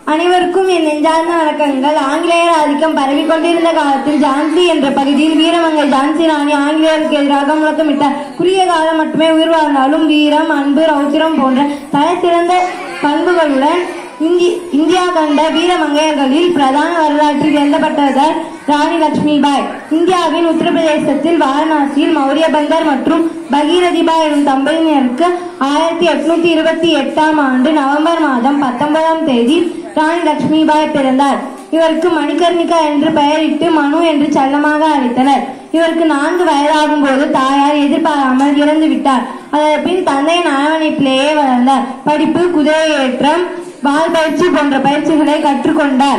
அனைவருக்கும் என் நெஞ்சார்ந்த வணக்கங்கள். ஆங்கிலேயர் ஆதிக்கம் பரவிக்கொண்டிருந்த காலத்தில் ஜான்சி என்ற பகுதியில் வீரமங்கை ஜான்சி ராணி ஆங்கிலேயருக்கு எதிராக முழக்கமிட்டார். குறுகிய காலம் மட்டுமே உயிர் வாழ்ந்தாலும் வீரம், அன்பு, ரௌத்திரம் போன்ற தலை சிறந்த பண்புகளுடன் இந்தியா கண்ட வீரமங்கையர்களில் பிரதான வரலாற்றில் எழுதப்பட்டவர் ராணி லட்சுமிபாய். இந்தியாவின் உத்தரப்பிரதேசத்தில் வாரணாசியில் மௌரிய பந்தர் மற்றும் பகீரதிபாய் எனும் தம்பதியினருக்கு 1828ஆம் ஆண்டு நவம்பர் மாதம் 19ஆம் தேதி ராணி லட்சுமிபாய் பிறந்தார். இவருக்கு மணிகர்ணிகா என்று பெயரிட்டு மனு என்று செல்லமாக அழைத்தனர். இவருக்கு 4 வயதாகும் போது தாயார் எதிர்பாராமல் இறந்து விட்டார். அதன் பின் தந்தையின் அரவணைப்பிலேயே வளர்ந்தார். படிப்பு, குதிரை ஏற்றம், வால் பயிற்சி போன்ற பயிற்சிகளை கற்றுக்கொண்டார்.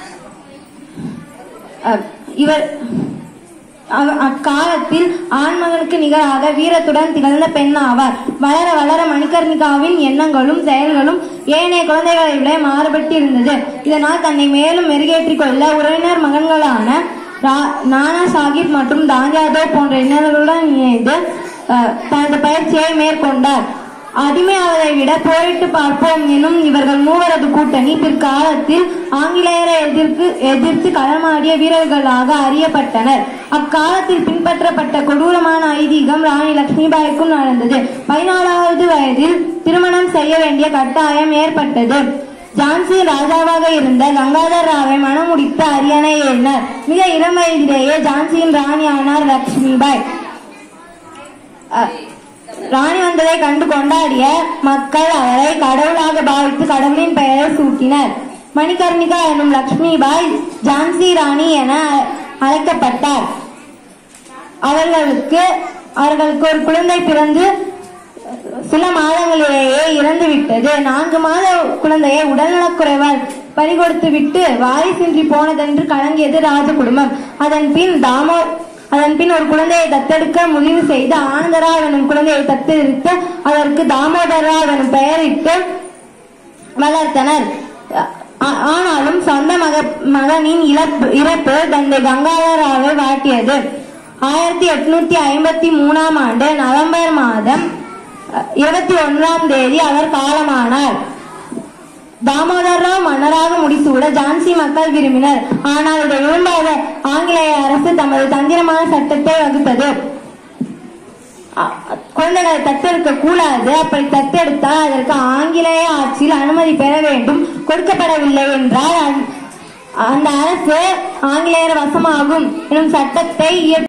இவர் அக்காலத்தில் ஆண்மகனுக்கு நிகராக வீரத்துடன் திகழ்ந்த பெண் ஆவார். வளர வளர மணிகர்ணிகாவின் எண்ணங்களும் செயல்களும் ஏனைய குழந்தைகளை விட மாறுபட்டு இருந்தது. இதனால் தன்னை மேலும் மெருகேற்றிக் கொள்ள உறவினர் மகன்களான நானா சாஹிப் மற்றும் தாஞ்சாதோ போன்ற இளைஞர்களுடன் இணைந்து தனது பயிற்சியை மேற்கொண்டார். அடிமையாவதை விட போரிட்டு பார்ப்போம் எனும் இவர்கள் மூவரது கூட்டணி பிற்காலத்தில் ஆங்கிலேயரை எதிர்த்து களமாடிய வீரர்களாக அறியப்பட்டனர். அக்காலத்தில் பின்பற்றப்பட்ட கொடூரமான ஐதீகம் ராணி லட்சுமிபாய்க்கும் நடந்தது. 14வது வயதில் திருமணம் செய்ய வேண்டிய கட்டாயம் ஏற்பட்டது. ஜான்சி ராஜாவாக இருந்த கங்காதர் ராவை மணமுடித்து அரியணை ஏறினார். மிக இளம் வயதிலேயே ஜான்சியின் ராணியானார் லட்சுமிபாய். ராணி வந்ததை கண்டு கொண்டாடிய மக்கள் அவரை கடவுளாக பாவித்து கடவுளின் பெயரை சூட்டினர். மணிகர்ணிகா எனும் லட்சுமிபாய் ஜான்சி ராணி என அழைக்கப்பட்டார். அவர்களுக்கு ஒரு குழந்தை பிறந்து சில மாதங்களிலேயே இறந்து விட்டது. 4 மாத குழந்தையை உடல்நலக்குறைவால் பறிகொடுத்து விட்டு வாரிசின்றி போனதென்று கலங்கியது ராஜ குடும்பம். அதன் பின் ஒரு குழந்தையை தத்தெடுக்க முடிவு செய்து ஆனந்தராவ் எனும் குழந்தையை தத்தெடுத்து அதற்கு தாமோதரராவ் எனும் பெயரிட்டு வளர்த்தனர். ஆனாலும் சொந்த மகனின் இறப்பு தந்தை கங்காதரராவை வாட்டியது. 1853ஆம் ஆண்டு நவம்பர் மாதம் 21ஆம் தேதி அவர் காலமானார். தாமோதரராவ் மன்னராக முடிசூட ஜான்சி மக்கள் விரும்பினர். ஆனால் இதை விரும்பாத ஆங்கிலேய அரசு தமது தந்திரமான சட்டத்தை வகுத்தது. குழந்தைகளை தத்தெடுக்க கூடாது, அப்படி தத்தெடுத்தால் அதற்கு ஆங்கிலேய ஆட்சியில் அனுமதி பெற வேண்டும். கொடுக்கப்படவில்லை என்றால் அந்த அரசு ஆங்கிலேயர் வசமாகும் எனும் சட்டத்தை